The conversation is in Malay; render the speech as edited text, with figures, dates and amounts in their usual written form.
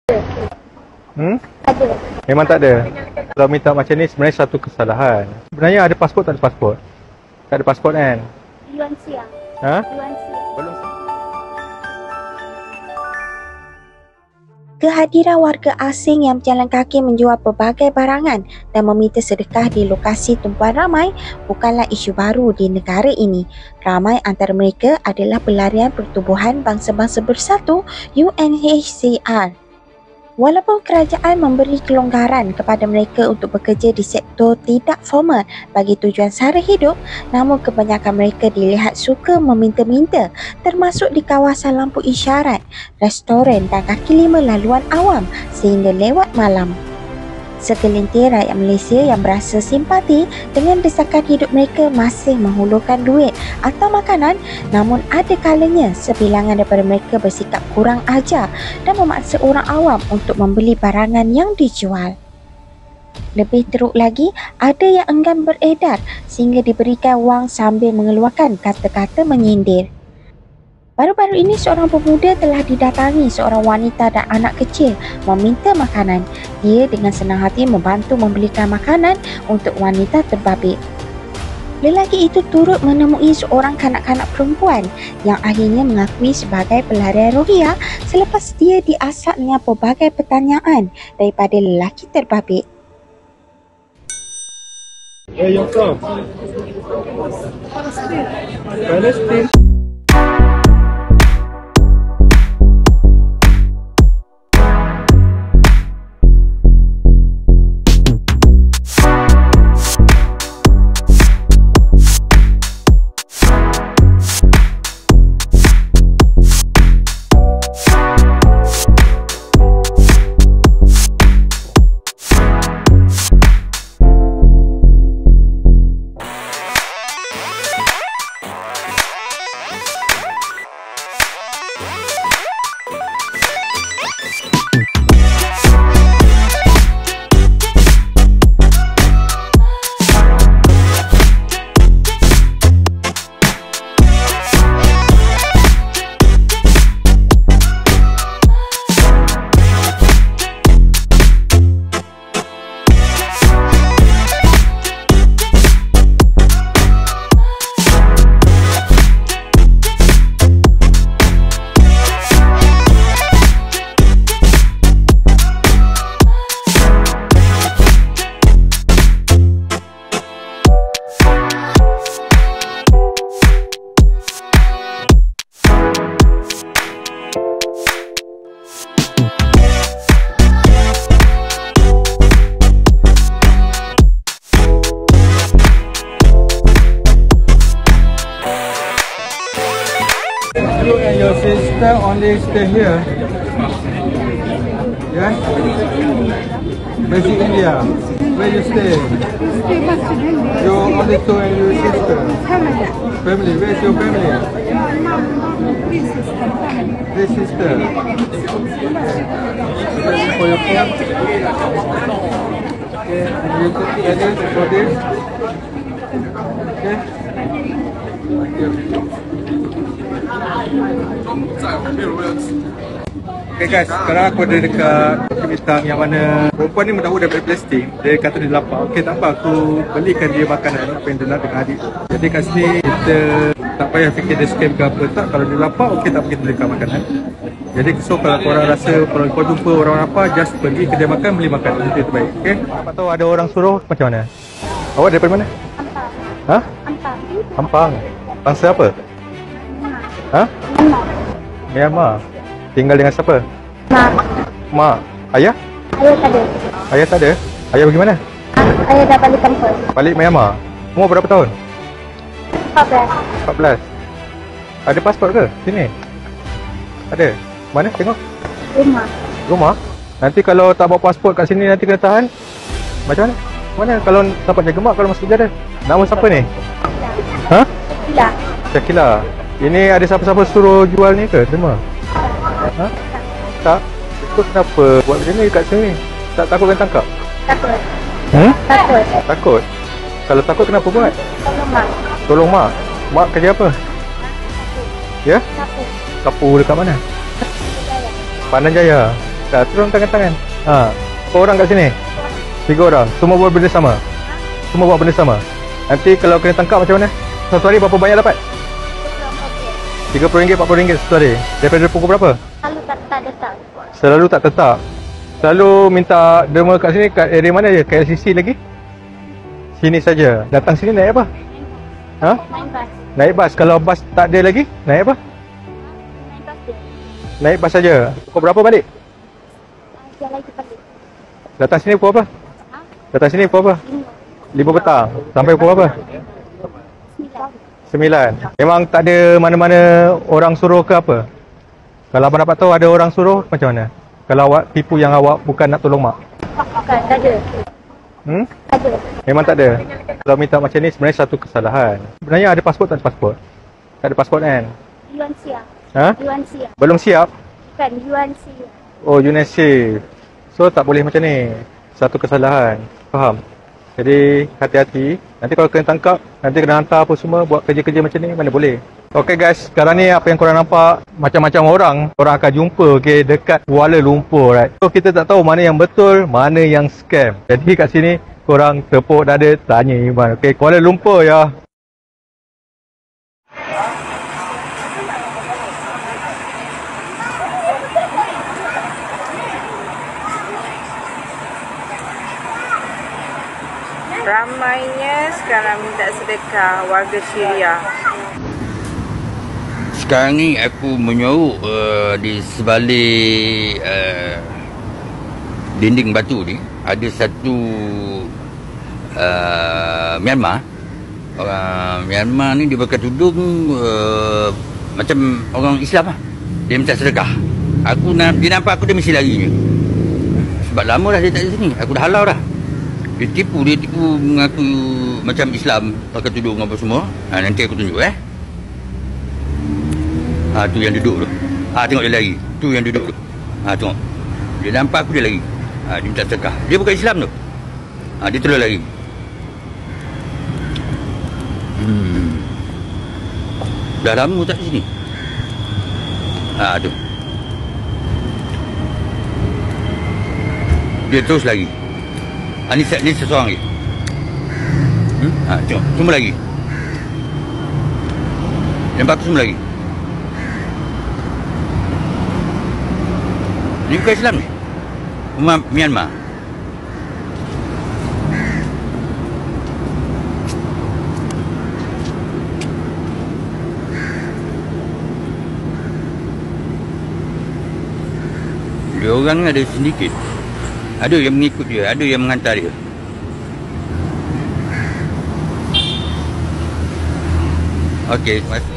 Ada. Memang tak ada. Kalau minta macam ni sebenarnya satu kesalahan. Sebenarnya ada pasport tak ada pasport? Tak ada pasport kan? Yuan siang. Ha? Yuan siang. Belum. Kehadiran warga asing yang berjalan kaki menjual pelbagai barangan dan meminta sedekah di lokasi tumpuan ramai bukanlah isu baru di negara ini. Ramai antara mereka adalah pelarian Pertubuhan Bangsa-Bangsa Bersatu UNHCR. Walaupun kerajaan memberi kelonggaran kepada mereka untuk bekerja di sektor tidak formal bagi tujuan sara hidup, namun kebanyakan mereka dilihat suka meminta-minta, termasuk di kawasan lampu isyarat, restoran dan kaki lima laluan awam sehingga lewat malam. Segelintir rakyat Malaysia yang berasa simpati dengan desakan hidup mereka masih menghulurkan duit atau makanan, namun ada kalanya sebilangan daripada mereka bersikap kurang ajar dan memaksa orang awam untuk membeli barangan yang dijual. Lebih teruk lagi, ada yang enggan beredar sehingga diberikan wang sambil mengeluarkan kata-kata menyindir. Baru-baru ini seorang pemuda telah didatangi seorang wanita dan anak kecil meminta makanan. Dia dengan senang hati membantu membelikan makanan untuk wanita terbabit. Lelaki itu turut menemui seorang kanak-kanak perempuan yang akhirnya mengakui sebagai pelarian Rohingya selepas dia diasak dengan pelbagai pertanyaan daripada lelaki terbabit. Where you from? Palestine. You and your sister only stay here. Yeah? Basic India. Where you stay? Stay back to Delhi. You only two and your sister. Family. Family. Where's your family? Mom, three sisters. Family. Three sister. For your phone. Okay. And you put the address for this. Okay. Thank you. Okay guys, sekarang aku ada dekat bintang yang mana perempuan ni mendahulu daripada Palestin. Dia kata dia lapar. Okay, tak apa, aku belikan dia makanan apa yang dia nak dengan adik. Jadi kat sini kita tak payah fikir dia scam ke apa tak. Kalau dia lapar, okay, tak pergi belikan makanan. Jadi so kalau korang rasa kalau kau jumpa orang lapar, just pergi kedai makan, beli makanan. Itu yang terbaik. Okay? Apa tahu ada orang suruh macam mana? Awak daripada mana? Ampang. Ha? Ampang. Ampang. Bangsa apa? Ha? Mama. Myanmar. Tinggal dengan siapa? Mak. Mak. Ayah? Ayah tak ada. Ayah tak ada? Ayah pergi mana? Ayah dah balik kampung. Balik Myanmar. Umur berapa tahun? 14. 14. Ada pasport ke sini? Ada. Mana? Tengok. Rumah. Rumah? Nanti kalau tak bawa pasport kat sini nanti kena tahan. Macam mana? Mana kalau dapat jaga mak kalau masuk penjara? Nama siapa ni? Ha? Tidak. Syakila. Ini ada siapa-siapa suruh jual ni ke? Terima. Ha? Tak? Itu kenapa buat macam ni kat sini? Tak takut kena tangkap? Takut. Takut? Takut. Kalau takut kenapa buat? Tolong mak. Tolong mak. Mak kerja apa? Ya? Takut. Sapu dekat mana? Pandan Jaya. Dah, turunkan tangan. Berapa orang kat sini? 3 orang. Semua buat benda sama? Semua buat benda sama? Nanti kalau kena tangkap macam mana? Satu hari berapa banyak dapat? RM30, RM40 satu hari. Daripada pukul berapa? Selalu tak tetap. Selalu tak tetap. Selalu minta derma kat sini, kat area mana je? KLCC lagi? Sini saja. Datang sini naik apa? Main bas. Naik bas. Kalau bas tak ada lagi, naik apa? Main bas dia. Naik bas saja. Pukul berapa balik? Dia lagi balik. Datang sini pukul apa? Datang sini pukul apa? 5 petang. Sampai pukul apa? 9. Memang tak ada mana-mana orang suruh ke apa? Kalau abang dapat tahu ada orang suruh, macam mana? Kalau awak tipu yang awak bukan nak tolong mak? Bukan, tak ada. Ada. Memang tak ada. Kalau minta macam ni sebenarnya satu kesalahan. Sebenarnya ada pasport tak ada pasport? Tak ada pasport kan? Yuan siap. Ha? Yuan siap. Belum siap? Bukan, Yuan siap. Oh, UNESC. So tak boleh macam ni. Satu kesalahan. Faham? Jadi hati-hati. Nanti kalau kena tangkap, nanti kena hantar apa semua, buat kerja-kerja macam ni, mana boleh. Okay guys, sekarang ni apa yang korang nampak, macam-macam orang akan jumpa dekat Kuala Lumpur, right? So kita tak tahu mana yang betul, mana yang scam. Jadi kat sini korang tepuk dada, tanya Iman. Okay, Kuala Lumpur ya. Ramainya sekarang minta sedekah warga Syria. Sekarang ni aku menyorok di sebalik dinding batu ni ada satu Myanmar. Orang Myanmar ni dia pakai tudung macam orang Islam lah. Dia minta sedekah. Dia nampak aku, dia mesti lari je. Sebab lama dah dia tak ada sini. Aku dah halau dah. Dia tipu mengaku macam Islam, pakai tudung apa semua. Nanti aku tunjuk tu yang duduk tu. Tengok dia lari. Tu yang duduk tu. Tengok. Dia nampak aku, dia lari. Dia minta sedekah. Dia bukan Islam tu. Dia terus lari. Dah lama tak di sini. Tu. Dia terus lari. Ni seseorang lagi. Tengok. Semua lagi. Nampak tu semua lagi. Ni bukan Islam ni. Umat Myanmar. Dia orang ada sedikit. Ada yang mengikut dia, ada yang menghantar dia. Okey, terima kasih.